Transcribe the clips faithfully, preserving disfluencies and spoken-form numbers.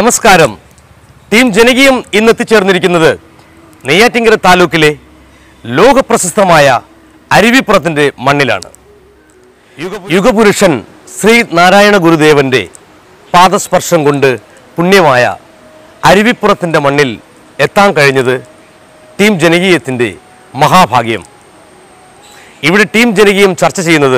നമസ്കാരം. ടീം ജനകീയം ഇന്ന് എത്തിച്ചേർന്നിരിക്കുന്നത് നെയ്യാറ്റിൻകര താലൂക്കിലെ ലോകപ്രശസ്തമായ അരുവിപ്പുറത്തിൻ്റെ മണ്ണിലാണ്. യുഗപുരുഷൻ ശ്രീ നാരായണ ഗുരുദേവൻ്റെ പാദസ്പർശം കൊണ്ട് പുണ്യമായ അരുവിപ്പുറത്തിൻ്റെ മണ്ണിൽ എത്താൻ കഴിഞ്ഞത് ടീം ജനകീയത്തിൻ്റെ മഹാഭാഗ്യം. ഇവിടെ ടീം ജനകീയം ചർച്ച ചെയ്യുന്നത്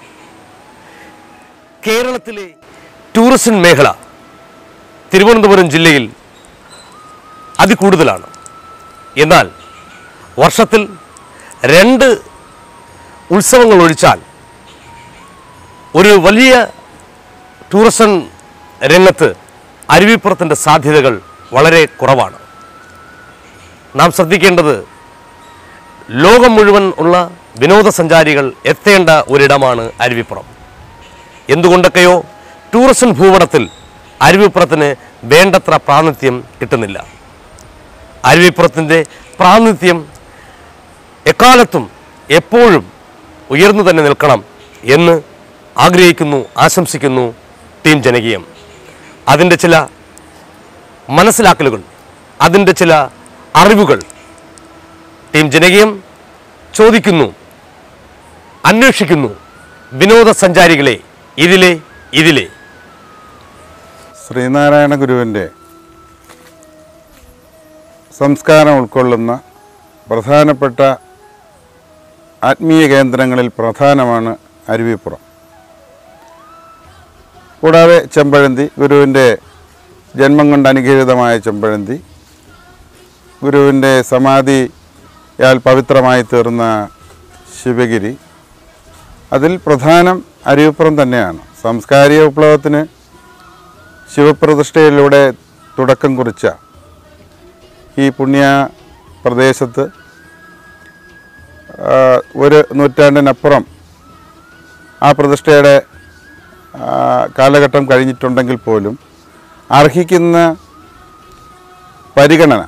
കേരളത്തിലെ ടൂറിസം മേഖല തിരുവനന്തപുരം ജില്ലയിൽ അതികൂടുതലാണ്. എന്നാൽ വർഷത്തിൽ രണ്ട് ഉത്സവങ്ങൾ ഒഴിച്ചാൽ ഒരു വലിയ ടൂറിസം രംഗത്ത് അരുവിപ്പുറത്തിൻ്റെ സാധ്യതകൾ വളരെ കുറവാണ്. നാം ശ്രദ്ധിക്കേണ്ടത് ലോകം മുഴുവൻ ഉള്ള വിനോദസഞ്ചാരികൾ എത്തേണ്ട ഒരിടമാണ് അരുവിപ്പുറം. എന്തുകൊണ്ടൊക്കെയോ ടൂറിസം ഭൂപടത്തിൽ അരുവിപ്പുറത്തിന് വേണ്ടത്ര പ്രാതിനിധ്യം കിട്ടുന്നില്ല. അരുവിപ്പുറത്തിൻ്റെ പ്രാതിനിധ്യം എക്കാലത്തും എപ്പോഴും ഉയർന്നു തന്നെ നിൽക്കണം എന്ന് ആഗ്രഹിക്കുന്നു, ആശംസിക്കുന്നു ടീം ജനകീയം. അതിൻ്റെ ചില മനസ്സിലാക്കലുകൾ, അതിൻ്റെ ചില അറിവുകൾ ടീം ജനകീയം ചോദിക്കുന്നു, അന്വേഷിക്കുന്നു. വിനോദസഞ്ചാരികളെ ഇതിലെ ഇതിലെ ശ്രീനാരായണ ഗുരുവിൻ്റെ സംസ്കാരം ഉൾക്കൊള്ളുന്ന പ്രധാനപ്പെട്ട ആത്മീയ കേന്ദ്രങ്ങളിൽ പ്രധാനമാണ് അരുവിപ്പുറം. കൂടാതെ ചെമ്പഴന്തി, ഗുരുവിൻ്റെ ജന്മം കൊണ്ട് അനുഗ്രഹീതമായ ചെമ്പഴന്തി, ഗുരുവിൻ്റെ സമാധിയാൽ പവിത്രമായി തീർന്ന ശിവഗിരി, അതിൽ പ്രധാനം അരുവിപ്പുറം തന്നെയാണ്. സാംസ്കാരിക വിപ്ലവത്തിന് ശിവപ്രതിഷ്ഠയിലൂടെ തുടക്കം കുറിച്ച ഈ പുണ്യ പ്രദേശത്ത് ഒരു നൂറ്റാണ്ടിനപ്പുറം ആ പ്രതിഷ്ഠയുടെ കാലഘട്ടം കഴിഞ്ഞിട്ടുണ്ടെങ്കിൽ പോലും അർഹിക്കുന്ന പരിഗണന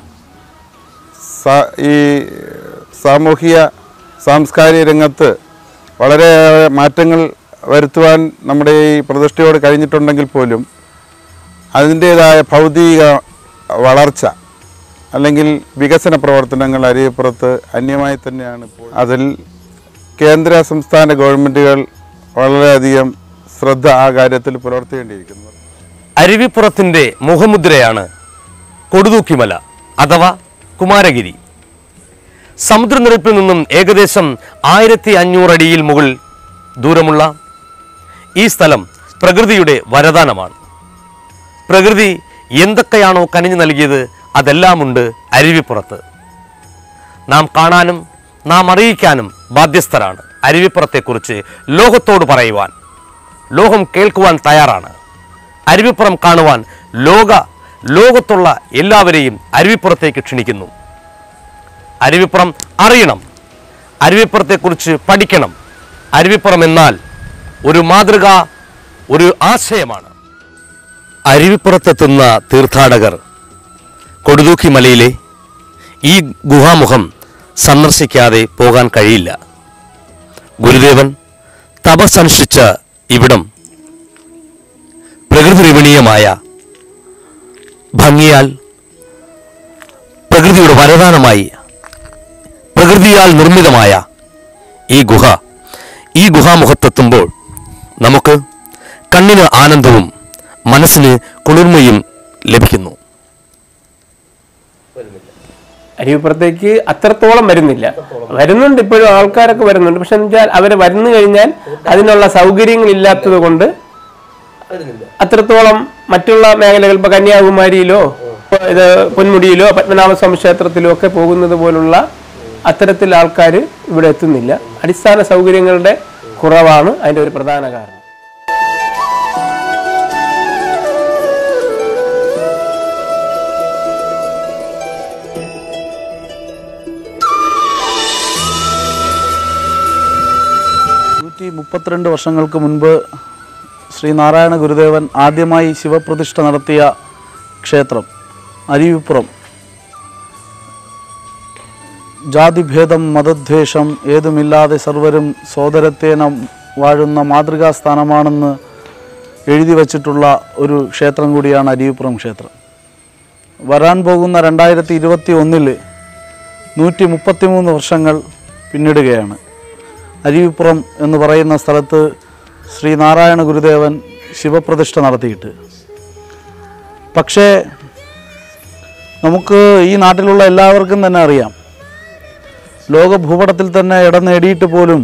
ഈ സാമൂഹിക സാംസ്കാരിക രംഗത്ത് വളരെയേറെ മാറ്റങ്ങൾ വരുത്തുവാൻ നമ്മുടെ ഈ പ്രതിഷ്ഠയോട് കഴിഞ്ഞിട്ടുണ്ടെങ്കിൽ പോലും അതിൻ്റേതായ ഭൗതിക വളർച്ച അല്ലെങ്കിൽ വികസന പ്രവർത്തനങ്ങൾ അരുവിപ്പുറത്ത് അന്യമായി തന്നെയാണ്. ഇപ്പോൾ അതിൽ കേന്ദ്ര സംസ്ഥാന ഗവൺമെൻറ്റുകൾ വളരെയധികം ശ്രദ്ധ ആ കാര്യത്തിൽ പുലർത്തേണ്ടിയിരിക്കുന്നത്. അരുവിപ്പുറത്തിൻ്റെ മുഖമുദ്രയാണ് കൊടുതൂക്കിമല അഥവാ കുമാരഗിരി. സമുദ്രനിരപ്പിൽ നിന്നും ഏകദേശം ആയിരത്തി അഞ്ഞൂറ് അടിയിൽ മുകളിൽ ദൂരമുള്ള ഈ സ്ഥലം പ്രകൃതിയുടെ വരദാനമാണ്. പ്രകൃതി എന്തൊക്കെയാണോ കനിഞ്ഞു നൽകിയത് അതെല്ലാമുണ്ട് അരുവിപ്പുറത്ത്. നാം കാണാനും നാം അറിയിക്കാനും ബാധ്യസ്ഥരാണ്. അരുവിപ്പുറത്തെക്കുറിച്ച് ലോകത്തോട് പറയുവാൻ ലോകം കേൾക്കുവാൻ തയ്യാറാണ്. അരുവിപ്പുറം കാണുവാൻ ലോക ലോകത്തുള്ള എല്ലാവരെയും അരുവിപ്പുറത്തേക്ക് ക്ഷണിക്കുന്നു. അരുവിപ്പുറം അറിയണം, അരുവിപ്പുറത്തെക്കുറിച്ച് പഠിക്കണം. അരുവിപ്പുറം എന്നാൽ ഒരു മാതൃക, ഒരു ആശയമാണ്. അരുവിപ്പുറത്തെത്തുന്ന തീർത്ഥാടകർ കൊടുതൂക്കി മലയിലെ ഈ ഗുഹാമുഖം സന്ദർശിക്കാതെ പോകാൻ കഴിയില്ല. ഗുരുദേവൻ തപസ്സനുഷ്ഠിച്ച ഇവിടം പ്രകൃതി രമണീയമായ ഭംഗിയാൽ, പ്രകൃതിയുടെ വരദാനമായി, പ്രകൃതിയാൽ നിർമ്മിതമായ ഈ ഗുഹ ഈ ഗുഹാമുഖത്തെത്തുമ്പോൾ നമുക്ക് കണ്ണിന് ആനന്ദവും മനസ്സിന് കുളിർമയും ലഭിക്കുന്നു. അരുവിപ്പുറത്തേക്ക് അത്രത്തോളം വരുന്നില്ല, വരുന്നുണ്ട്, ഇപ്പോഴും ആൾക്കാരൊക്കെ വരുന്നുണ്ട്. പക്ഷെ എന്നുവെച്ചാൽ അവർ വരുന്നു കഴിഞ്ഞാൽ അതിനുള്ള സൗകര്യങ്ങൾ ഇല്ലാത്തത് കൊണ്ട് അത്രത്തോളം മറ്റുള്ള മേഖലകൾ, ഇപ്പൊ കന്യാകുമാരിയിലോ ഇത് പൊന്മുടിയിലോ പത്മനാഭസ്വാമി ക്ഷേത്രത്തിലോ ഒക്കെ പോകുന്നത് പോലുള്ള അത്തരത്തിൽ ആൾക്കാർ ഇവിടെ എത്തുന്നില്ല. അടിസ്ഥാന സൗകര്യങ്ങളുടെ കുറവാണ് അതിൻ്റെ ഒരു പ്രധാന കാരണം. നൂറ്റി മുപ്പത്തിരണ്ട് വർഷങ്ങൾക്ക് മുൻപ് ശ്രീനാരായണ ഗുരുദേവൻ ആദ്യമായി ശിവപ്രതിഷ്ഠ നടത്തിയ ക്ഷേത്രം അരുവിപ്പുറം ജാതിഭേദം മതദ്വേഷം ഏതുമില്ലാതെ സർവരും സോദരത്തേന വാഴുന്ന മാതൃകാ സ്ഥാനമാണെന്ന് എഴുതി വച്ചിട്ടുള്ള ഒരു ക്ഷേത്രം കൂടിയാണ് അരുവിപ്പുറം ക്ഷേത്രം. വരാൻ പോകുന്ന രണ്ടായിരത്തി ഇരുപത്തി ഒന്നിൽ നൂറ്റി മുപ്പത്തി മൂന്ന് വർഷങ്ങൾ പിന്നിടുകയാണ്. അരുവിപ്പുറം എന്ന് പറയുന്ന സ്ഥലത്ത് ശ്രീ നാരായണ ഗുരുദേവൻ ശിവപ്രതിഷ്ഠ നടത്തിയിട്ട്. പക്ഷേ നമുക്ക് ഈ നാട്ടിലുള്ള എല്ലാവർക്കും തന്നെ അറിയാം, ലോക ഭൂപടത്തിൽ തന്നെ ഇടം നേടിയിട്ട് പോലും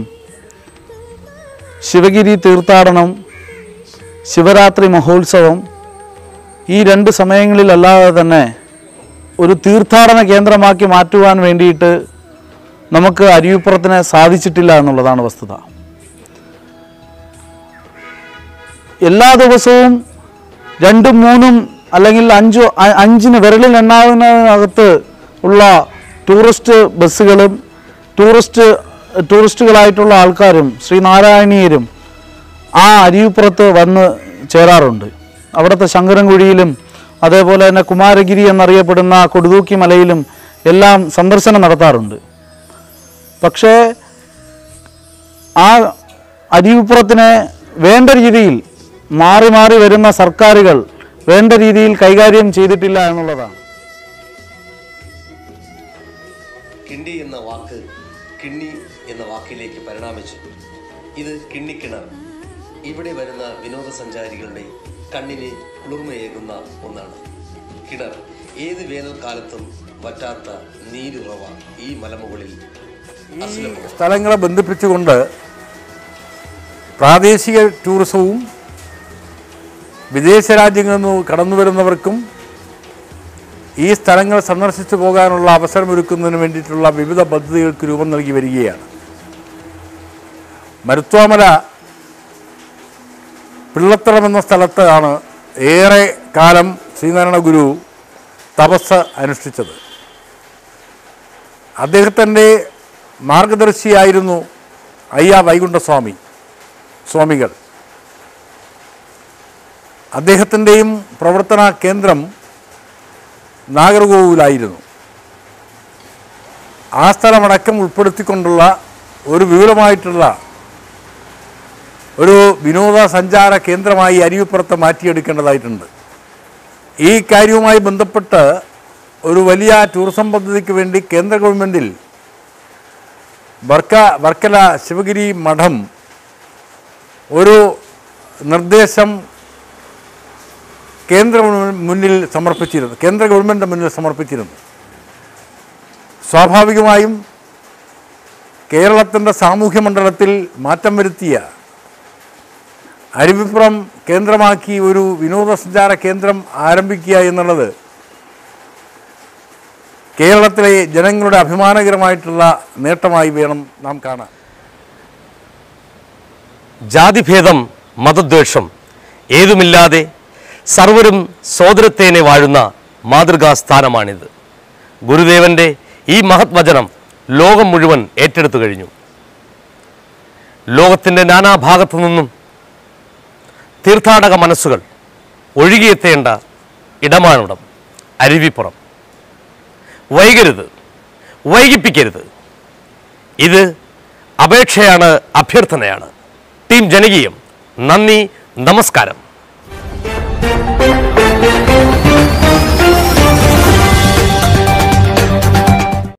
ശിവഗിരി തീർത്ഥാടനം, ശിവരാത്രി മഹോത്സവം ഈ രണ്ട് സമയങ്ങളിലല്ലാതെ തന്നെ ഒരു തീർത്ഥാടന കേന്ദ്രമാക്കി മാറ്റുവാൻ വേണ്ടിയിട്ട് നമുക്ക് അരുവിപ്പുറത്തിന് സാധിച്ചിട്ടില്ല എന്നുള്ളതാണ് വസ്തുത. എല്ലാ ദിവസവും രണ്ടും മൂന്നും അല്ലെങ്കിൽ അഞ്ചോ അഞ്ചിന് വിരലിൽ എണ്ണാവുന്നതിനകത്ത് ഉള്ള ടൂറിസ്റ്റ് ബസ്സുകളും ടൂറിസ്റ്റ് ടൂറിസ്റ്റുകളായിട്ടുള്ള ആൾക്കാരും ശ്രീനാരായണീയരും ആ അരുവിപ്പുറത്ത് വന്ന് ചേരാറുണ്ട്. അവിടുത്തെ ശങ്കരൻകുഴിയിലും അതേപോലെ തന്നെ കുമാരഗിരി എന്നറിയപ്പെടുന്ന കൊടുതൂക്കി മലയിലും എല്ലാം സന്ദർശനം നടത്താറുണ്ട്. പക്ഷേ ആ അരുവിപ്പുറത്തിനെ വേണ്ട രീതിയിൽ മാറി മാറി വരുന്ന സർക്കാരുകൾ വേണ്ട രീതിയിൽ കൈകാര്യം ചെയ്തിട്ടില്ല എന്നുള്ളതാണ്. കിണ്ടി എന്ന വാക്ക് കിണ്ണി എന്ന വാക്കിലേക്ക് പരിണാമിച്ചു. ഇത് കിണ്ണിക്കിണർ. ഇവിടെ വരുന്ന വിനോദസഞ്ചാരികളുടെ കണ്ണിന് കുളിർമയേകുന്ന ഒന്നാണ്. കിണർ ഏത് വേനൽക്കാലത്തും വറ്റാത്ത നീരുറവ ഈ മലമുകളിൽ. ഈ സ്ഥലങ്ങളെ ബന്ധിപ്പിച്ചുകൊണ്ട് പ്രാദേശിക ടൂറിസവും വിദേശ രാജ്യങ്ങളിൽ നിന്ന് കടന്നു വരുന്നവർക്കും ഈ സ്ഥലങ്ങൾ സന്ദർശിച്ചു പോകാനുള്ള അവസരമൊരുക്കുന്നതിന് വേണ്ടിയിട്ടുള്ള വിവിധ പദ്ധതികൾക്ക് രൂപം നൽകി വരികയാണ്. മരുത്വാമല പിള്ളത്തറം എന്ന സ്ഥലത്താണ് ഏറെ കാലം ശ്രീനാരായണ ഗുരു തപസ് അനുഷ്ഠിച്ചത്. അദ്ദേഹത്തിൻ്റെ മാർഗദർശിയായിരുന്നു അയ്യ വൈകുണ്ഠസ്വാമി സ്വാമികൾ. അദ്ദേഹത്തിൻ്റെയും പ്രവർത്തന കേന്ദ്രം നാഗർകോവിലായിരുന്നു. ആ സ്ഥലമടക്കം ഉൾപ്പെടുത്തിക്കൊണ്ടുള്ള ഒരു വിപുലമായിട്ടുള്ള ഒരു വിനോദസഞ്ചാര കേന്ദ്രമായി അരുവിപ്പുറത്ത് മാറ്റിയെടുക്കേണ്ടതായിട്ടുണ്ട്. ഈ കാര്യവുമായി ബന്ധപ്പെട്ട് ഒരു വലിയ ടൂറിസം പദ്ധതിക്ക് വേണ്ടി കേന്ദ്ര ഗവൺമെൻറ്റിൽ വർക്ക വർക്കല ശിവഗിരി മഠം ഒരു നിർദ്ദേശം കേന്ദ്ര മുന്നിൽ സമർപ്പിച്ചിരുന്നു കേന്ദ്ര ഗവൺമെൻറ് മുന്നിൽ സമർപ്പിച്ചിരുന്നു. സ്വാഭാവികമായും കേരളത്തിൻ്റെ സാമൂഹ്യ മണ്ഡലത്തിൽ മാറ്റം വരുത്തിയ അരുവിപ്പുറം കേന്ദ്രമാക്കി ഒരു വിനോദസഞ്ചാര കേന്ദ്രം ആരംഭിക്കുക എന്നുള്ളത് കേരളത്തിലെ ജനങ്ങളുടെ അഭിമാനകരമായിട്ടുള്ള നേട്ടമായി വേണം നാം കാണാൻ. ജാതിഭേദം മതദ്വേഷം ഏതുമില്ലാതെ സർവരും സോദരത്തേനെ വാഴുന്ന മാതൃകാ സ്ഥാനമാണിത്. ഗുരുദേവൻ്റെ ഈ മഹത് വചനം ലോകം മുഴുവൻ ഏറ്റെടുത്തു കഴിഞ്ഞു. ലോകത്തിൻ്റെ നാനാഭാഗത്തു നിന്നും തീർത്ഥാടക മനസ്സുകൾ ഒഴുകിയെത്തേണ്ട ഇടമാണിടം അരുവിപ്പുറം. വൈകരുത്, വൈകിപ്പിക്കരുത്. ഇത് അപേക്ഷയാണ്, അഭ്യർത്ഥനയാണ്. ടീം ജനകീയം, നന്ദി, നമസ്കാരം.